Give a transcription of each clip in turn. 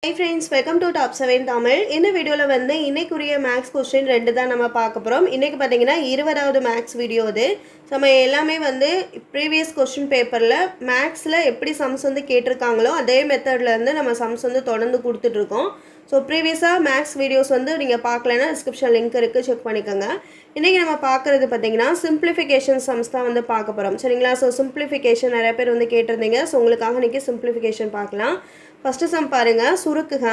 Hi friends, welcome to Top 7 Tamil. இந்த வீடியோல வந்து இன்னைக்குரிய மேக்ஸ் क्वेश्चन ரெண்டு தான் நம்ம பார்க்க போறோம். இன்னைக்கு பாத்தீங்கன்னா 20வது மேக்ஸ் வீடியோ இது. நம்ம எல்லாமே வந்து previous question paperல மேக்ஸ்ல எப்படி சம்ஸ் வந்து கேட்டிருக்காங்களோ அதே மெத்தட்ல இருந்து நம்ம சம்ஸ் வந்து தொடர்ந்து கொடுத்துட்டு இருக்கோம். சோ previous-ஆ மேக்ஸ் வீடியோஸ் வந்து நீங்க பார்க்கலனா description link இருக்கு செக் பண்ணிக்கங்க. இன்னைக்கு நம்ம பார்க்கிறது பாத்தீங்கன்னா simplification sums தான் வந்து பார்க்க போறோம். சரிங்களா? சோ simplification நிறைய பேர் வந்து கேட்டிருந்தீங்க. சோ உங்களுக்காக இன்னைக்கு simplification பார்க்கலாம். First sum பாருங்க சுருக்குக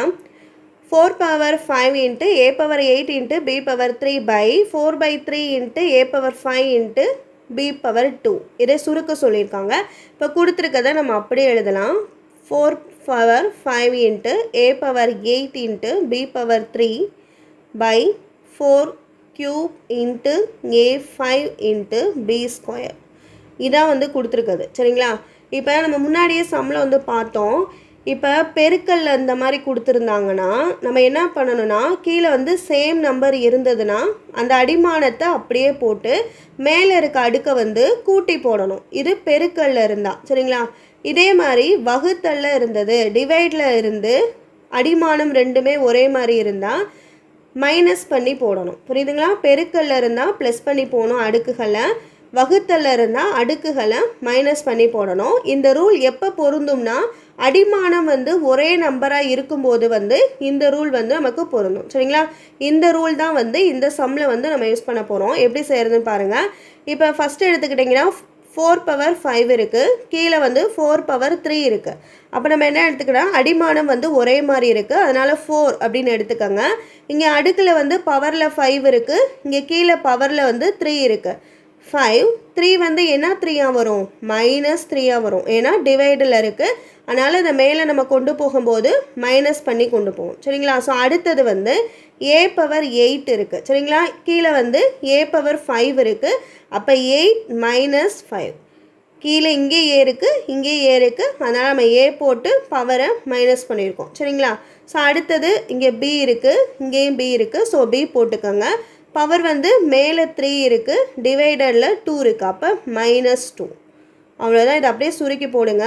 4 power 5 into a power 8 into b power 3 by 4 by 3 into a power 5 into b power 2 இதை சுருக்க சொல்லியிருக்காங்க. இப்போ கொடுத்துருக்கதை நம்ம அப்படியே எழுதலாம். 4 power 5 into a power 8 into b power 3 by 4 cube into a 5 into b square இதான் வந்து கொடுத்துருக்குது. சரிங்களா? இப்போ நம்ம முன்னாடியே சம்மில் வந்து பார்த்தோம். இப்போ பெருக்கல்ல இந்த மாதிரி கொடுத்துருந்தாங்கன்னா நம்ம என்ன பண்ணணும்னா கீழே வந்து சேம் நம்பர் இருந்ததுன்னா அந்த அடிமானத்தை அப்படியே போட்டு மேலே இருக்க அடுக்கை வந்து கூட்டி போடணும். இது பெருக்கல்ல இருந்தா. சரிங்களா? இதே மாதிரி வகுத்தல்ல இருந்தது டிவைடில் இருந்து அடிமானம் ரெண்டுமே ஒரே மாதிரி இருந்தால் மைனஸ் பண்ணி போடணும். புரியுதுங்களா? பெருக்கல்ல இருந்தால் ப்ளஸ் பண்ணி போகணும் அடுக்குகளை, வகுத்தல்ல இருந்தால் அடுக்குகளை மைனஸ் பண்ணி போடணும். இந்த ரூல் எப்போ பொருந்தும்னா அடிமானம் வந்து ஒரே நம்பராக இருக்கும்போது வந்து இந்த ரூல் வந்து நமக்கு பொருந்தும். சரிங்களா? இந்த ரூல் தான் வந்து இந்த சம்மில் வந்து நம்ம யூஸ் பண்ண போகிறோம். எப்படி செய்கிறதுன்னு பாருங்கள். இப்போ ஃபஸ்ட்டு எடுத்துக்கிட்டிங்கன்னா 4 power 5 இருக்குது, கீழே வந்து 4 power 3 இருக்குது. அப்போ நம்ம என்ன எடுத்துக்கிட்டோம், அடிமானம் வந்து ஒரே மாதிரி இருக்குது, அதனால் 4 அப்படின்னு எடுத்துக்கோங்க. இங்கே அடுக்கில் வந்து பவரில் 5 இருக்குது, இங்கே கீழே பவரில் வந்து 3 இருக்குது. 5 3 வந்து என்ன 3ஆக வரும், -3ஆக வரும். ஏன்னா டிவைடில் இருக்குது, அதனால் இதை மேலே நம்ம கொண்டு போகும்போது மைனஸ் பண்ணி கொண்டு போவோம். சரிங்களா? ஸோ அடுத்தது வந்து a power 8 இருக்குது. சரிங்களா? கீழே வந்து a power 5 இருக்குது. அப்போ 8 - 5 கீழே இங்கே a இருக்குது, இங்கே a இருக்குது, அதனால் நம்ம a போட்டு பவரை மைனஸ் பண்ணியிருக்கோம். சரிங்களா? ஸோ அடுத்தது இங்கே b இருக்குது, இங்கேயும் b இருக்குது. ஸோ b போட்டுக்கோங்க. பவர் வந்து மேலே 3 இருக்குது, டிவைடரில் 2 இருக்குது, அப்போ -2. அவ்வளோதான். இதை அப்படியே சுருக்கி போடுங்க.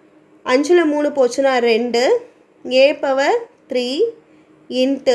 5ல் 3 போச்சுன்னா 2 a power 3 into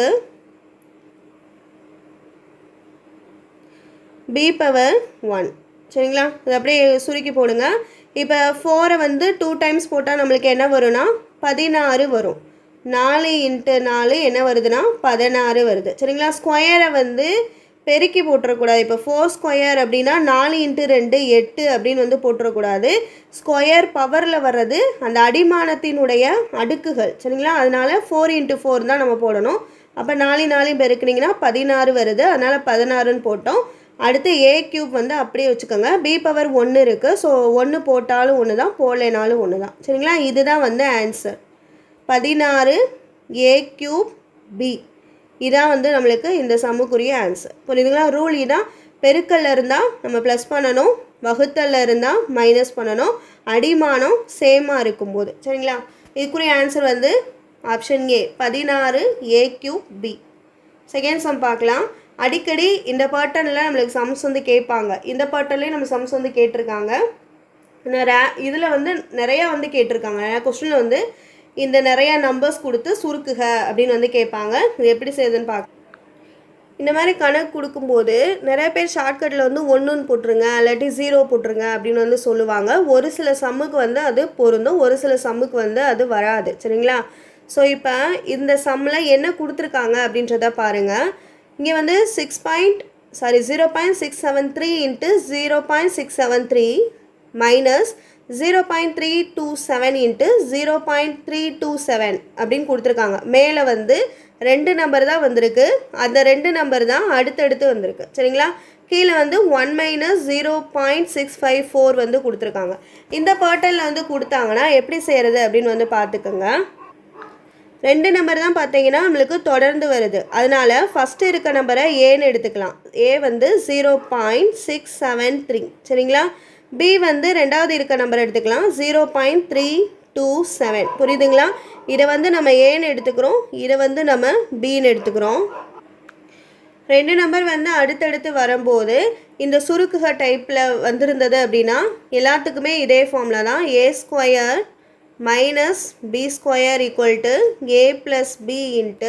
b power 1. சரிங்களா? இது அப்படியே சுருக்கி போடுங்க. இப்போ 4 வந்து 2 டைம்ஸ் போட்டால் நம்மளுக்கு என்ன வரும்னா 16 வரும். 4 × 4 என்ன வருதுன்னா 16 வருது. சரிங்களா? ஸ்கொயரை வந்து பெருக்கி போட்டுறக்கூடாது. இப்போ 4 ஸ்கொயர் அப்படின்னா 4 × 2 8 அப்படின்னு வந்து போட்டுறக்கூடாது. ஸ்கொயர் பவரில் வர்றது அந்த அடிமானத்தினுடைய அடுக்குகள். சரிங்களா? அதனால் 4 × 4 தான் நம்ம போடணும். அப்போ 4 4 பெருக்குனிங்கன்னா 16 வருது, அதனால் 16ன்னு போட்டோம். அடுத்து a³ வந்து அப்படியே வச்சுக்கோங்க. b power 1 இருக்குது. ஸோ 1 போட்டாலும் 1 தான், போடலைனாலும் 1 தான். சரிங்களா? இதுதான் வந்து ஆன்சர். 16 a³ b இதான் வந்து நம்மளுக்கு இந்த சம்முக்குரிய ஆன்சர். புரியுதுங்களா? ரூல் இதான். பெருக்கல்ல இருந்தால் நம்ம ப்ளஸ் பண்ணணும், வகுத்தல்ல இருந்தால் மைனஸ் பண்ணணும், அடிமானம் சேமாக இருக்கும்போது. சரிங்களா? இதுக்குரிய ஆன்சர் வந்து option A 16 a³ b. Second sum பார்க்கலாம். அடிக்கடி இந்த பேட்டர்னில் நம்மளுக்கு சம்ஸ் வந்து கேட்பாங்க. இந்த பேட்டர்ன்லேயே நம்ம சம்ஸ் வந்து கேட்டிருக்காங்க. இதில் வந்து நிறையா வந்து கேட்டிருக்காங்க. நிறையா கொஸ்டினில் வந்து இந்த நிறையா நம்பர்ஸ் கொடுத்து சுருக்குக அப்படின்னு வந்து கேட்பாங்க. இது எப்படி செய்யுதுன்னு பார்க்க. இந்த மாதிரி கணக்கு கொடுக்கும்போது நிறைய பேர் ஷார்ட்கட்டில் வந்து 1ன்னு போட்டுருங்க, இல்லாட்டி 0 போட்டுருங்க அப்படின்னு வந்து சொல்லுவாங்க. ஒரு சில சம்முக்கு வந்து அது பொருந்தும், ஒரு சில சம்முக்கு வந்து அது வராது. சரிங்களா? ஸோ இப்போ இந்த சம்மில் என்ன கொடுத்துருக்காங்க அப்படின்றத பாருங்கள். இங்கே வந்து 0.673 into 0.673 minus 0.327 into 0.327 அப்படின்னு கொடுத்துருக்காங்க. மேலே வந்து 2 நம்பர் தான் வந்திருக்கு, அந்த 2 நம்பர் தான் அடுத்தடுத்து வந்திருக்கு. சரிங்களா? கீழே வந்து 1 - 0.654 வந்து கொடுத்துருக்காங்க. இந்த பேட்டர்னில் வந்து கொடுத்தாங்கன்னா எப்படி செய்கிறது அப்படின்னு வந்து பார்த்துக்கோங்க. 2 நம்பர் தான் பார்த்தீங்கன்னா நம்மளுக்கு தொடர்ந்து வருது, அதனால் ஃபஸ்ட்டு இருக்க நம்பரை ஏன்னு எடுத்துக்கலாம். ஏ வந்து 0.673. சரிங்களா? பி வந்து ரெண்டாவது இருக்க நம்பர் எடுத்துக்கலாம், 0.327. புரியுதுங்களா? இதை வந்து நம்ம ஏன்னு எடுத்துக்கிறோம், இதை வந்து நம்ம பின்னு எடுத்துக்கிறோம். 2 நம்பர் வந்து அடுத்தடுத்து வரும்போது இந்த சுருக்குக டைப்பில் வந்திருந்தது அப்படின்னா எல்லாத்துக்குமே இதே ஃபார்மில் தான் a² minus b square equal to a plus b into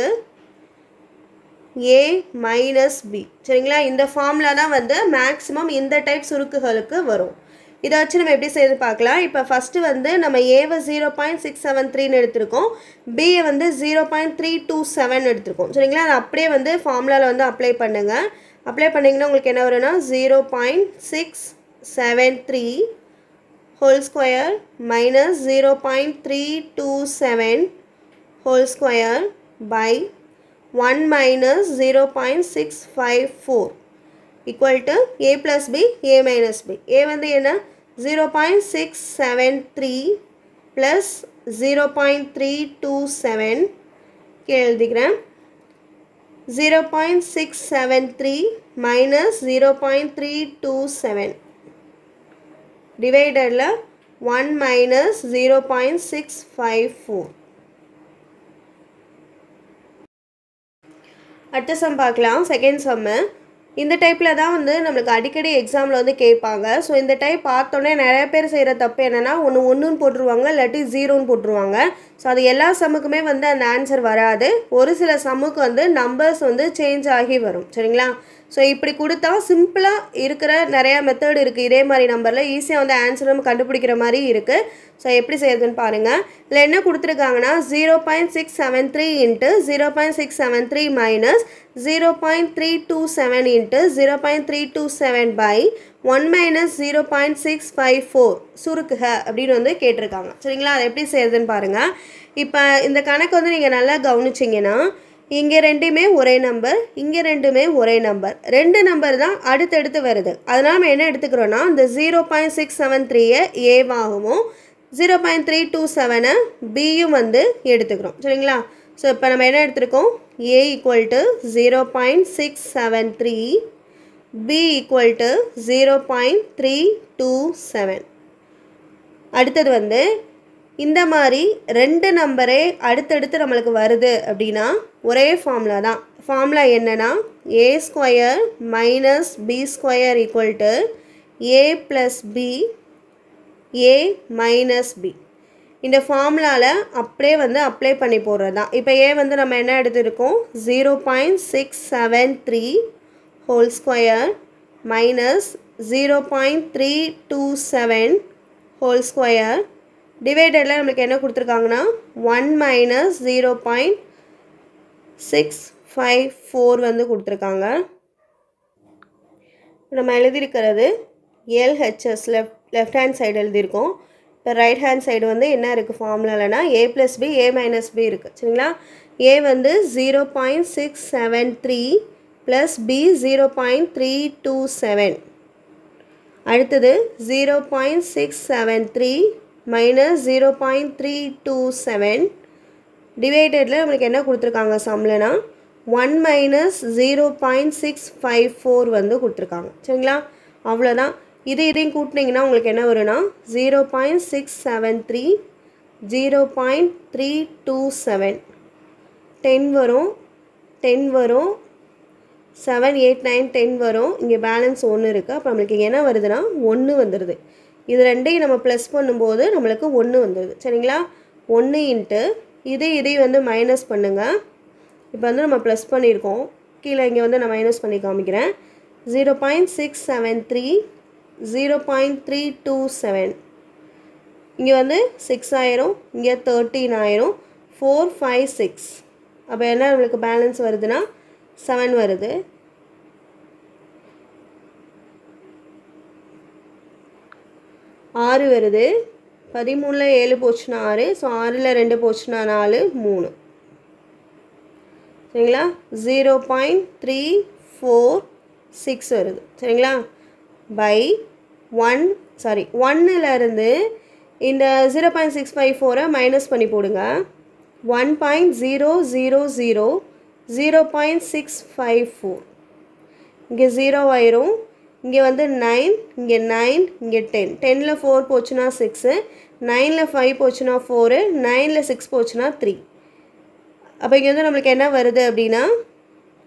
a minus b. சரிங்களா, இந்த ஃபார்முலா தான் வந்து மேக்ஸிமம் இந்த டைப் சுருக்குகளுக்கு வரும். இதை வச்சு நம்ம எப்படி செய்து பார்க்கலாம். இப்போ ஃபஸ்ட்டு வந்து நம்ம ஏவை 0.673 எடுத்திருக்கோம், பியை வந்து 0.327 எடுத்திருக்கோம். சரிங்களா, அதை அப்படியே வந்து ஃபார்முலாவில் வந்து அப்ளை பண்ணுங்கள். அப்ளை பண்ணிங்கன்னா உங்களுக்கு என்ன வரும்னா 0.673 whole square minus 0.327 whole square by 1 minus 0.654 equal to a plus b, a minus b. a வந்து என்ன 0.673 plus 0.327 எழுதிக்கிறேன். 0.673 minus 0.327 divided 1 minus 0.654. அடுத்த சம் பார்க்கலாம். செகண்ட் சம்மு இந்த டைப்பில் தான் வந்து நம்மளுக்கு அடிக்கடி எக்ஸாமில் வந்து கேட்பாங்க. ஸோ இந்த டைப் பார்த்தோன்னே நிறைய பேர் செய்கிற தப்பு என்னென்னா ஒன்றுன்னு போட்டுருவாங்க, இல்லாட்டி 0ன்னு போட்டுருவாங்க. ஸோ அது எல்லா சம்முக்குமே வந்து அந்த ஆன்சர் வராது. ஒரு சில சம்முக்கு வந்து நம்பர்ஸ் வந்து சேஞ்ச் ஆகி வரும். சரிங்களா, ஸோ இப்படி கொடுத்தா சிம்பிளாக இருக்கிற நிறையா மெத்தட் இருக்குது. இதே மாதிரி நம்பரில் ஈஸியாக வந்து ஆன்சர் நம்ம கண்டுபிடிக்கிற மாதிரி இருக்குது. ஸோ எப்படி செய்யுதுன்னு பாருங்கள். இதில் என்ன கொடுத்துருக்காங்கன்னா 0.673 into 0.673 minus 0.327 into 0.327 by 1 minus 0.654 சுருக்குக அப்படின்னு வந்து கேட்டிருக்காங்க. சரிங்களா, அதை எப்படி செய்யுதுன்னு பாருங்கள். இப்போ இந்த கணக்கு வந்து நீங்கள் நல்லா கவனிச்சிங்கன்னா இங்கே ரெண்டுமே ஒரே நம்பர், இங்கே ரெண்டுமே ஒரே நம்பர், ரெண்டு நம்பர் தான் அடுத்தடுத்து வருது. அதனால் நம்ம என்ன எடுத்துக்கிறோன்னா இந்த 0.673 ஏவாகவும் 0.327 பியும் வந்து எடுத்துக்கிறோம். சரிங்களா, ஸோ இப்போ நம்ம என்ன எடுத்துருக்கோம், a equal to 0.673, b equal to 0.327. அடுத்தது வந்து இந்த மாதிரி ரெண்டு நம்பரே அடுத்தடுத்து நம்மளுக்கு வருது அப்படின்னா ஒரே ஃபார்முலா தான். ஃபார்முலா என்னென்னா a square minus b square equal to a plus b a minus b. இந்த ஃபார்முலாவில் அப்படியே வந்து அப்ளை பண்ணி போடுறது தான். இப்போ a வந்து நம்ம என்ன எடுத்துருக்கோம் 0.673 whole square minus 0.327 whole square டிவைடடில் நம்மளுக்கு என்ன கொடுத்துருக்காங்கன்னா 1 மைனஸ் 0.654 வந்து கொடுத்துருக்காங்க. நம்ம எழுதியிருக்கிறது LHS லெஃப்ட் ஹேண்ட் சைடு எழுதியிருக்கோம். இப்போ ரைட் ஹேண்ட் சைடு வந்து என்ன இருக்குது ஃபார்முலாலனா a plus b a minus b இருக்குது. சரிங்களா, a வந்து 0.673 ப்ளஸ் b 0.327, அடுத்தது 0.673 மைனஸ் 0.327 டிவைடடில் நம்மளுக்கு என்ன கொடுத்துருக்காங்க சம்லனா 1 மைனஸ் 0.654 வந்து கொடுத்துருக்காங்க. சரிங்களா, அவ்வளோதான். இதையும் கூட்டினீங்கன்னா உங்களுக்கு என்ன வரும்னா 0.673 0.327 10 வரும், 10 வரும், 7 8 9 10 வரும். இங்கே பேலன்ஸ் 1 இருக்குது. அப்போ நம்மளுக்கு என்ன வருதுன்னா 1 வந்துடுது. இது ரெண்டையும் நம்ம ப்ளஸ் பண்ணும்போது நம்மளுக்கு 1 வந்துடுது. சரிங்களா, 1 இன்ட்டு இதையும் வந்து மைனஸ் பண்ணுங்கள். இப்போ வந்து நம்ம ப்ளஸ் பண்ணியிருக்கோம், கீழே இங்கே வந்து நான் மைனஸ் பண்ணி காமிக்கிறேன். 0.673 0.327 இங்கே வந்து 6 ஆயிரும், இங்கே 13 ஆயிரும், 4 5 6. அப்போ என்ன நம்மளுக்கு பேலன்ஸ் வருதுன்னா 7 வருது. ஆறு வருது. 13ல் 7 போச்சுன்னா 6, ஸோ 6ல் 2 போச்சுன்னா 4 3. சரிங்களா, 0.346 வருது. சரிங்களா, பை 1லேருந்து இந்த 0.654 மைனஸ் பண்ணி போடுங்க. 1.000 0.654 இங்கே 0 ஆயிரும், இங்கே வந்து 9, இங்கே 9, இங்கே 10. 10ல் 4 போச்சுன்னா 6, 9ல் 5 போச்சுன்னா 4, 9ல் 6 போச்சுன்னா 3. அப்போ இங்கே வந்து நம்மளுக்கு என்ன வருது அப்படின்னா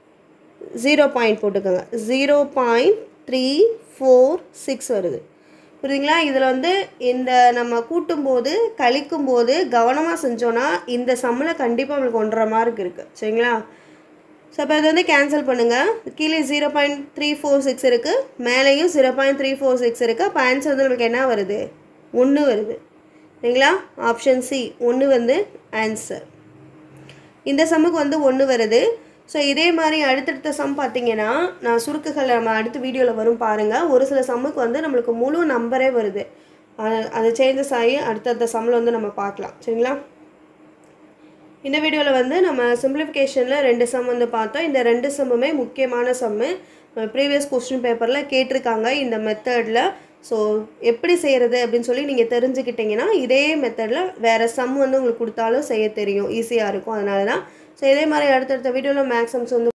0 பாயிண்ட் போட்டுக்கோங்க, 0.346 வருது. புரியுதுங்களா? இதில் வந்து இந்த நம்ம கூட்டும்போது கழிக்கும்போது கவனமாக செஞ்சோன்னா இந்த சம்மில் கண்டிப்பாக நம்மளுக்கு 1.5 மார்க் இருக்குது. சரிங்களா? ஸோ அப்போ அதை வந்து கேன்சல் பண்ணுங்கள். கீழே 0.346 இருக்குது, மேலேயும் 0.346 இருக்குது. அப்போ ஆன்சர் வந்து நமக்கு என்ன வருது? 1 வருது. சரிங்களா? ஆப்ஷன் சி 1 வந்து ஆன்சர். இந்த சம்முக்கு வந்து 1 வருது. ஸோ இதே மாதிரி அடுத்தடுத்த சம் பார்த்தீங்கன்னா நான் சுருக்குகள் நம்ம அடுத்த வீடியோவில் வரும் பாருங்கள். ஒரு சில சம்முக்கு வந்து நம்மளுக்கு முழு நம்பரே வருது. அது சேஞ்சஸ் ஆகி அடுத்தடுத்த சம்மில் வந்து நம்ம பார்க்கலாம். சரிங்களா? இந்த வீடியோவில் வந்து நம்ம சிம்பிளிஃபிகேஷனில் 2 சம் வந்து பார்த்தோம். இந்த 2 சம்முமே முக்கியமான சம்மு. ப்ரீவியஸ் கொஸ்டின் பேப்பரில் கேட்டிருக்காங்க இந்த மெத்தடில். ஸோ எப்படி செய்கிறது அப்படின்னு சொல்லி நீங்கள் தெரிஞ்சுக்கிட்டிங்கன்னா இதே மெத்தடில் வேறு சம் வந்து உங்களுக்கு கொடுத்தாலும் செய்ய தெரியும், ஈஸியாக இருக்கும். அதனால தான். ஸோ இதே மாதிரி அடுத்தடுத்த வீடியோவில் மேக்ஸ் சம்ஸ் வந்து